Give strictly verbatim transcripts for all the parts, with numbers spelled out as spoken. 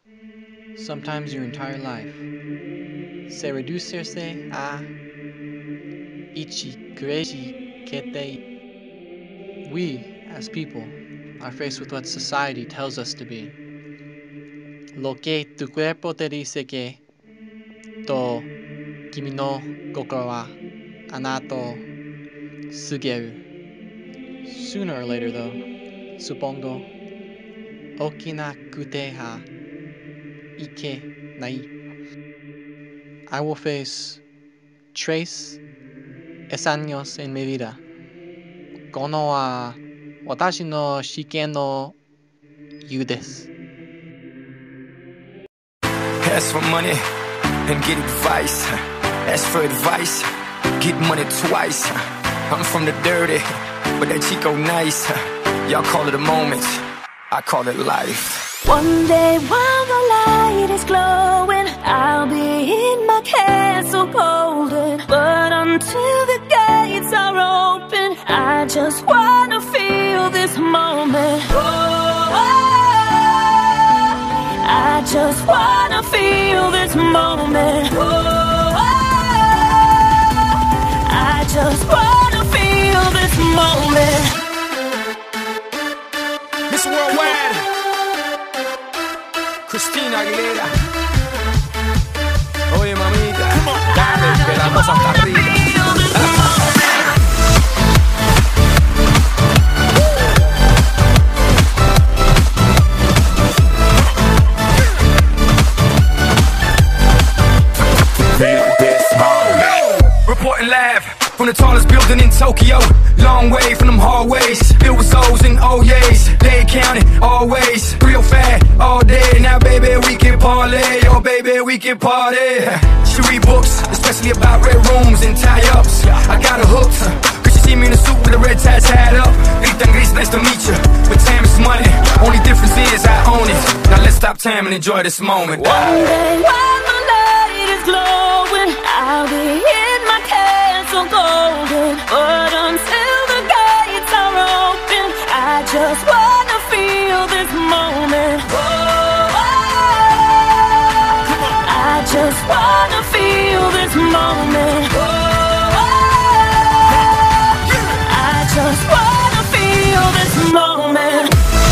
Sometimes your entire life se reducirse a ichi kureshi kete. We, as people, are faced with what society tells us to be. Lo que tu cuerpo te dice que to kimi no kokoro wa anata o sugeru. Sooner or later, though, supongo, okinakute ha ike nai. I will face tres años en mi vida. Kono wa watashi no shiki no yu desu. Ask for money and get advice. Ask for advice, get money twice. I'm from the dirty, but that Chico nice. Y'all call it a moment, I call it life. One day while the light is glowing, I'll be in my castle golden. But until the gates are open, I just wanna feel this moment. Oh, oh, I just wanna feel this moment. Oh, oh, I just wanna feel this moment. Miss Worldwide, Christina Aguilera. Oye mamita, dale que la cosa está arriba. Reporting live from the tallest building in Tokyo. Long way from them hallways, filled with O's and O's. They counting always, real fat all day. Now baby we can parlay, oh baby we can party. She read books, especially about red rooms and tie-ups. I got her hooked, cause she see me in a suit with a red tie tied up. Rita Gris, nice to meet you, but time is money. Only difference is I own it. Now let's stop time and enjoy this moment. One day while the light is glowing, I'll be in my castle golden. But until the gates are open, I just wanna feel this moment. Oh, I just wanna feel this moment. Oh, I just wanna feel this moment.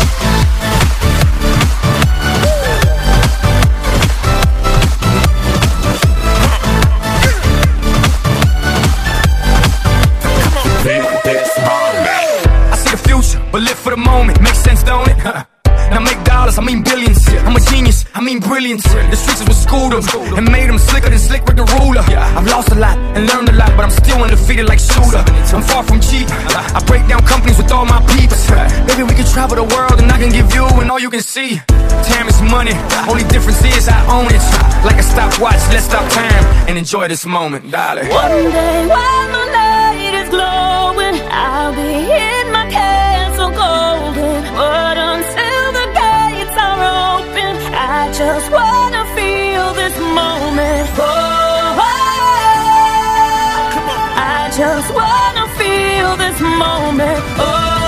But live for the moment, makes sense, don't it? Now make dollars, I mean billions. I'm a genius, I mean brilliance. The streets is what schooled them and made them slicker than slick with the ruler. I've lost a lot and learned a lot, but I'm still undefeated like Shooter. I'm far from cheap, I break down companies with all my peeps. Maybe we can travel the world and I can give you and all you can see. Time is money, only difference is I own it. Like a stopwatch, let's stop time and enjoy this moment, darling. One day while the light is glowing, I'll be in my castle golden. But until the gates are open, I just wanna feel this moment. Oh, I just wanna feel this moment. Oh,